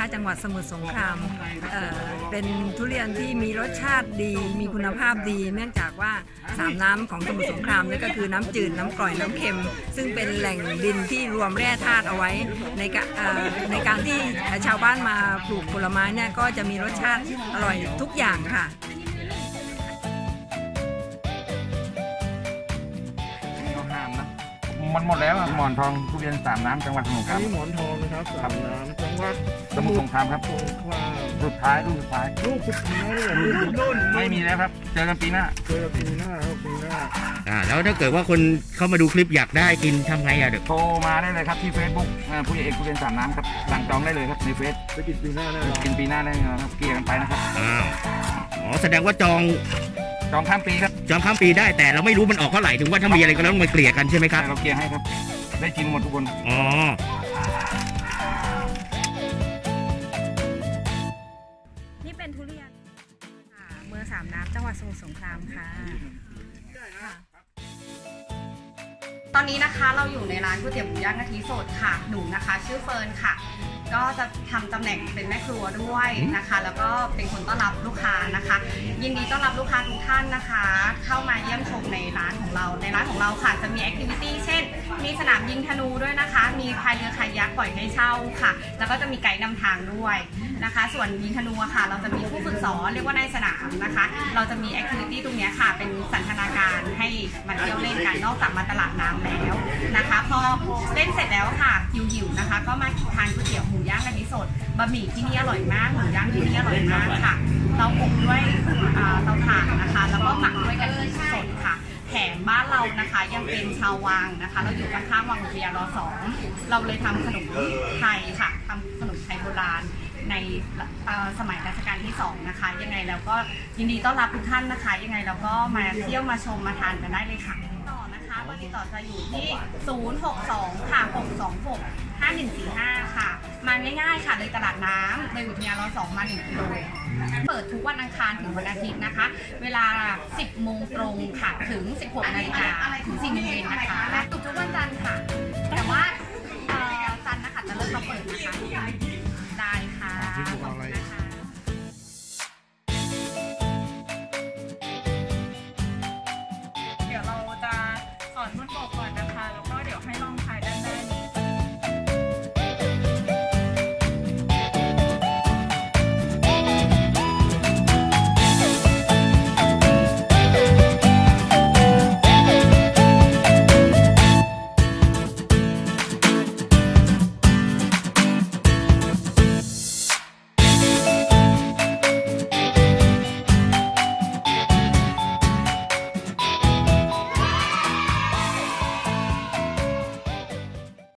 จังหวัดสมุทรสงครามเป็นทุเรียนที่มีรสชาติดีมีคุณภาพดีเนื่องจากว่า3น้ำของสมุทรสงครามนี่ก็คือน้ำจืดน้ำกร่อยน้ำเค็มซึ่งเป็นแหล่งดินที่รวมแร่ธาตุเอาไว้ในการที่ชาวบ้านมาปลูกผลไม้เนี่ยก็จะมีรสชาติอร่อยทุกอย่างค่ะมันหมดแล้วหมอนทองทุเรียน3น้ำจังหวัดสมุทรสงครามนี่หมอนทองนะครับ3น้ำจังหวัดสมุทรสงครามครับสุดท้ายลูกสุดท้ายเลยรุ่นไม่มีแล้วครับเจอกันปีหน้าครับปีหน้าแล้วถ้าเกิดว่าคนเข้ามาดูคลิปอยากได้กินทำไงเดี๋ยวโทรมาได้เลยครับที่ Facebook ผู้ใหญ่เอกทุเรียน3น้ำครับสั่งจองได้เลยครับในเฟซไปกินปีหน้าได้กินปีหน้าได้ครับเกี่ยกันไปนะครับแสดงว่าจองข้ามปีครับจองข้ามปีได้แต่เราไม่รู้มันออกเท่าไหร่ถึงว่าถ้ามีอะไรก็ต้องมาเกลี่ยกันใช่ไหมครับเราเกลี่ยให้ครับได้กินหมดทุกคนนี่เป็นทุเรียนเมือง3น้ำจังหวัดสมุทรสงครามค่ะตอนนี้นะคะเราอยู่ในร้านก๋วยเตี๋ยวหมูย่างกะทิสดค่ะหนูนะคะชื่อเฟิร์นค่ะก็จะทำตำแหน่งเป็นแม่ครัวด้วยนะคะแล้วก็เป็นคนต้อนรับลูกค้านะคะยินดีต้อนรับลูกค้าทุกท่านนะคะเข้ามาเยี่ยมชมในร้านของเราค่ะจะมีแอคทิวิตี้เช่นมีสนามยิงธนูด้วยนะคะมีพายเรือคายักปล่อยให้เช่าค่ะแล้วก็จะมีไกด์นำทางด้วยนะคะส่วนยิงธนูค่ะเราจะมีผู้ฝึกสอนเรียกว่าในสนามนะคะเราจะมีแอคทิวิตี้ตรงนี้ค่ะเป็นสันทนาการให้มาเที่ยวเล่นกันนอกจากมาตลาดน้ำแล้วนะคะพอเล่นเสร็จแล้วค่ะหิวๆนะคะก็มาทานก๋วยเตี๋ยวหมูย่างกะทิสดบะหมี่ที่นี่อร่อยมากหมูย่างที่นี่อร่อยมากค่ะเราอบด้วยเตาถ่านนะคะแล้วก็หมักด้วยกะทิสดค่ะแถมบ้านเรานะคะยังเป็นชาววังนะคะเราอยู่ข้างๆวังอุทยานร.2เราเลยทำขนมไทยค่ะทำขนมไทยโบราณในสมัยรัชกาลที่2นะคะยังไงแล้วก็ยินดีต้อนรับทุกท่านนะคะยังไงเราก็มาเที่ยวมาชมมาทานกันได้เลยค่ะต่อนะคะเบอร์ติดต่อจะอยู่ที่062ค่ะ626 5145ค่ะมาง่ายๆค่ะเลยตลาดน้ำเลยอุทยานร.2มา1 กิโลเปิดทุกวันอังคารถึงวันอาทิตย์นะคะเวลา 10 โมงตรงค่ะถึง 16 นาฬิกาถึง 4 โมงเย็นนะคะทุกวัน